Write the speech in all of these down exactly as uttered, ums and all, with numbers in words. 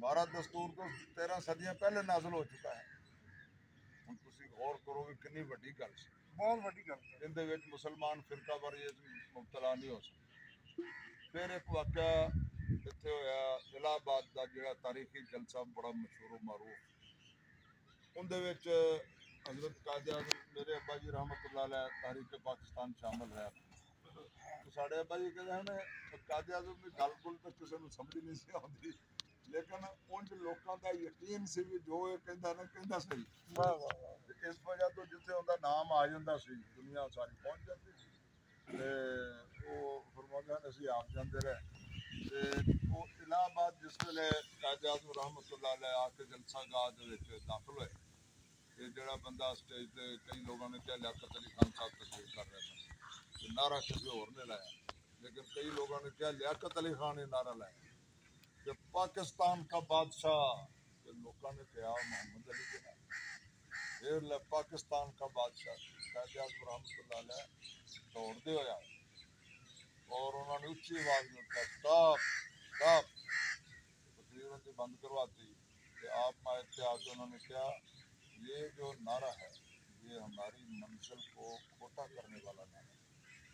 ہمارا دستور تو تیرہ صدیاں پہلے نازل ہو چکا ہے. ہوں تسی غور کرو کہ کنی وڈی گل سی, بہت وڈی گل ہے. ان دے وچ مسلمان فرقہ واریت مبتلا نہیں ہو سکتے. پھر ایک واقعہ اتنے ہویا الہ آباد کا جڑا تاریخی جلسہ بڑا مشہور و معروف, ان دے وچ حضرت قائد اعظم میرے ابا جی رحمت اللہ علیہ تاریخ پاکستان شامل ہے. ساڈے ابا جی کہتے ہیں قائد اعظم کی گل گل تو کسی کو سمجھ نہیں سی آتی, لیکن انج لوکاں دا یقین سی بھی جو یہ کہندا نا کہندا صحیح. واہ واہ واہ. اس وجہ تو جتھے ان دا نام آ جاتا سی دنیا ساری پہنچ جاتی سی. تے وہ فرماتے ہیں اسی آپ جاندے رہے تے وہ الہ آباد جس ویلے قائد اعظم رحمت اللہ علیہ آ کے جلسہ گاہ دے وچ داخل ہوئے, یہ جڑا بندہ اسٹیج تے کئی لوگوں نے کہا لیاقت علی خان صاحب تشریف کر رہے سن, نعرہ کسی اور نے لایا, لیکن کئی لوگوں نے کہا لیاقت علی خان نے نعرہ لایا کہ پاکستان کا بادشاہ. لوگوں نے کہا محمد علی کے نام, پھر پاکستان کا بادشاہ قائد اعظم رحمۃ اللہ علیہ دوڑتے ہویا اور انہوں نے اچھی آواز میں کہا اسٹاپ اسٹاپ, تقریر ان کی بند کرواتی. کہ آپ مائک پہ آ کے انہوں نے کہا یہ جو نعرہ ہے یہ ہماری منزل کو کھوٹا کرنے والا نعرہ ہے.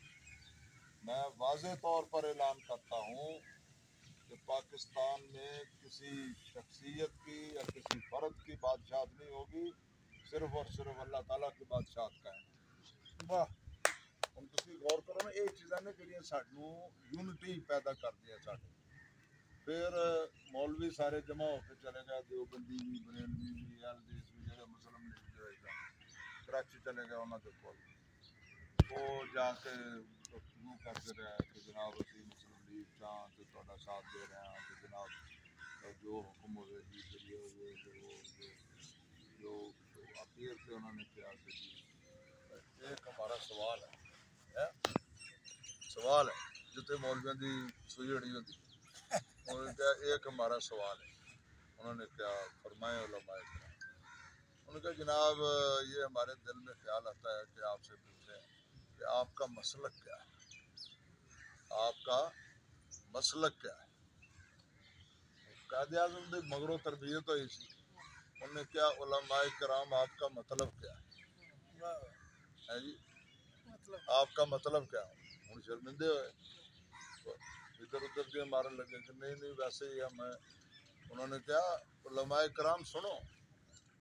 میں واضح طور پر اعلان کرتا ہوں کہ پاکستان میں کسی شخصیت کی یا کسی فرد کی بادشاہت نہیں ہوگی, صرف اور صرف اللہ تعالیٰ کی بادشاہت کا ہے. واہ. ہم تسی غور کرو نا, یہ چیزاں نے جڑیاں سانوں یونٹی پیدا کر دیا ساڈے. پھر مولوی سارے جمع ہو کے چلے گئے, دیوبندی بھی بریلوی بھی ایل ڈی ایس بھی جڑے مسلم لیگ دے کراچی چلے گئے انہاں دے کول, وہ جا کے گفتگو کرتے رہے کہ جناب اسی مسلم لیگ چاہاں تے تہاڈا ساتھ دے رہے ہیں کہ جناب جو حکم ہوئے جی کریے ہوئے جو جو جو اخیر سے انہوں نے کیا کہ جی ایک ہمارا سوال ہے, سوال ہے جتنے مولویوں کی سوئی اڑی ہوتی, انہوں نے کہا ایک ہمارا سوال ہے. انہوں نے کیا فرمائے علماء کرام, انہوں نے کہا جناب یہ ہمارے دل میں خیال آتا ہے کہ آپ سے پوچھیں کہ آپ کا مسلک کیا ہے, آپ کا مسلک کیا ہے. قائد اعظم دی مگروں تربیت ہوئی سی, انہوں نے کیا علماء کرام آپ کا مطلب کیا ہے جی, آپ کا مطلب کیا ہے. ہوں شرمندے ہوئے, ادھر ادھر دے مارن لگے کہ نہیں نہیں ویسے ہی ہم. انہوں نے کہا علماء کرام سنو,